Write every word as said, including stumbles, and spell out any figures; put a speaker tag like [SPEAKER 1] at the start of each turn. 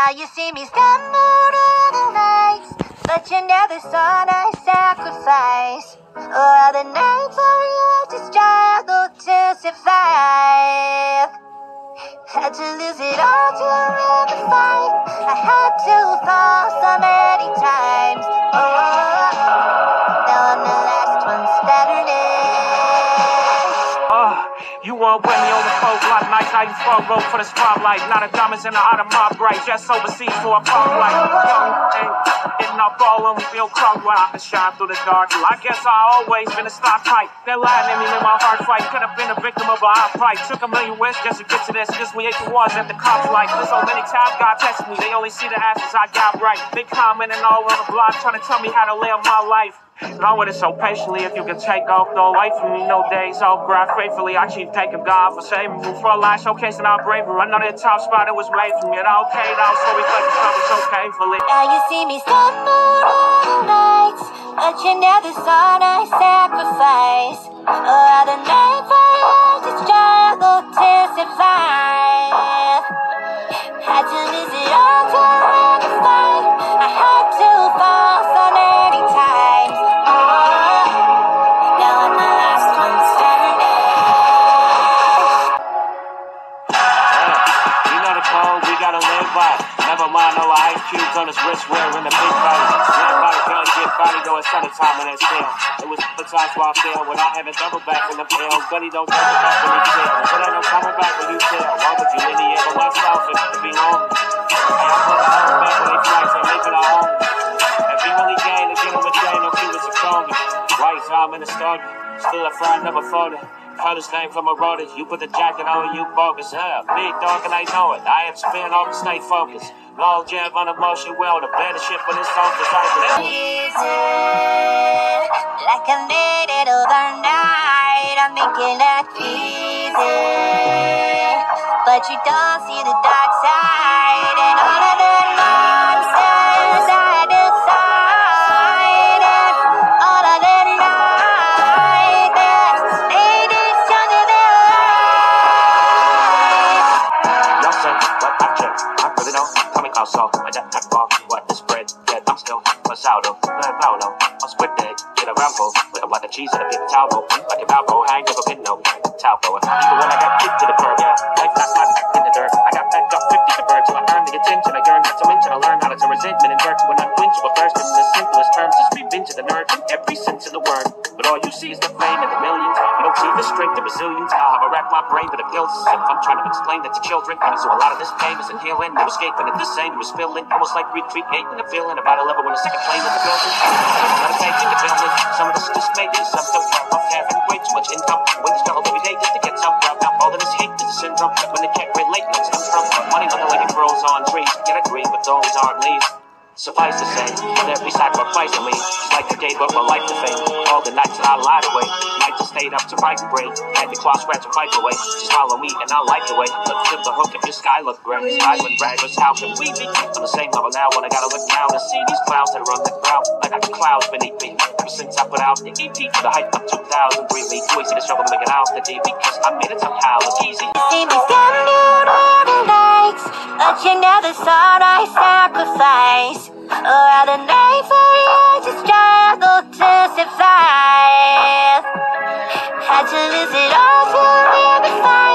[SPEAKER 1] Now you see me stumble all the nights, but you never saw I sacrifice. All the nights I had to struggle to survive. Had to lose it all to win the fight. I had to fall so many times. Oh, now I'm the last one standing.
[SPEAKER 2] Uh, you want when you on the cold block nights, I used front row for the spotlight. Not a diamonds in the out of my bright, just overseas for a pop light. Young and hitting up all of them, feel crowd where I can shine through the dark. I guess I always been a star type. That lying in me in my heart fight. Could have been a victim of a hot fight. Took a million risks just to get to this. Just we ate the wars at the cops like. There's so many times God tested me, they only see the ashes I got right. They commenting all on the blog, trying to tell me how to live my life. And I'm with it so patiently, if you can take off, no life from me, no days off, grind faithfully. I keep thanking God for saving me for a life, showcasing our bravery. I know that top spot, it was made for me, and I okay now, so we fight the trouble so painfully.
[SPEAKER 1] Now you see me stumble all the nights, but you never saw I sacrifice. All the nights I had to struggle to survive. Had to lose it all to win the fight. I had to fall so many times.
[SPEAKER 2] We gotta live by. Never mind all the ice cubes on his wrist wearing the big body. Everybody can't get body though it's summertime and it's still. It was the times while still when I haven't double back in the pills. But he don't double back when he chill. But ain't no coming back when you chill. Why would you lineate on myself if it be home? Hey, I put a home back when they flights and make it a home. If he only gain to get him a chain, no Cubans are phony. White time in the story. Still a friend, never folded. Heard his name from a road. You put the jacket on, you bogus. Yeah, big dog and I know it. I have spin off and stay focused. Long jab on emotion, well, the better shit for this song is like
[SPEAKER 1] easy, like I made it overnight. I'm making it easy, but you don't see the dark side and all of the monsters I decided. All of the nightmares made it stronger than life.
[SPEAKER 2] Y'all say, what I check, I really don't. Coming out so, my death not fall. What the spread, yet I'm still what's out of. Learn Paulo, I'm split dead, get a ramble. With a lot of cheese and a paper towel. Like a Balbo, I ain't never been no Talbo. Even when I got kicked to the curb, yeah, life not my back in the dirt. I got back up fifty to bird till I earned the attention. I yearn not to mention, I learned how to resentment and hurt. When I flinch with first in the simplest terms, just revenge to the nerd in every sense of the word. But all you see is the flame and the millions. You don't see the strength and resilience. I'll have a rack my brain, but it feels as if I'm trying to explain that to children. So a lot of this pain isn't healing, no escaping it. The same was feeling, almost like recreating the feeling about a level when a second plane in the building. Meditating the feeling, some of this is just making some don't care of having way too much income. When you struggle every day just to get some grab out all of this hate is a syndrome. When they can't relate, let's come from money on the leg it grows on trees. Yet agree with those aren't leaves. Suffice to say, with every sacrifice of me, just like I gave up my life to fame. All the nights that I lied away, nights I stayed up to write and break. Had to claw, scratch, and fight away. Just follow me and I'll light the way. Look to the hook if your sky look gray. Skyland braggers, how can we be on the same level now when I gotta look down and see these clouds that run the ground like I got clouds beneath me. Ever since I put out the E P for the hype of two thousand three, me too easy to struggle to make it out the D because I made it somehow. It's easy.
[SPEAKER 1] See me standing all the nights, but you never saw I sacrifice. All the nights I had to struggle to survive. Had to lose it all to win the fight.